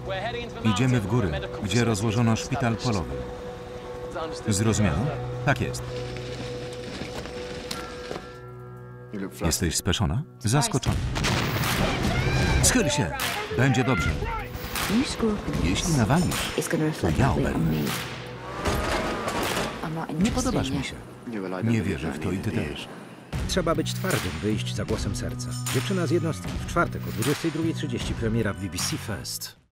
Idziemy w góry, gdzie rozłożono szpital polowy. Zrozumiano? Tak jest. Jesteś speszona? Zaskoczona. Schyl się! Będzie dobrze. Jeśli nawalisz, to ja oberwę. Nie podobasz mi się. Nie wierzę w to i ty też. Trzeba być twardym, wyjść za głosem serca. Dziewczyna z jednostki w czwartek o 22:30 premiera w BBC Fest.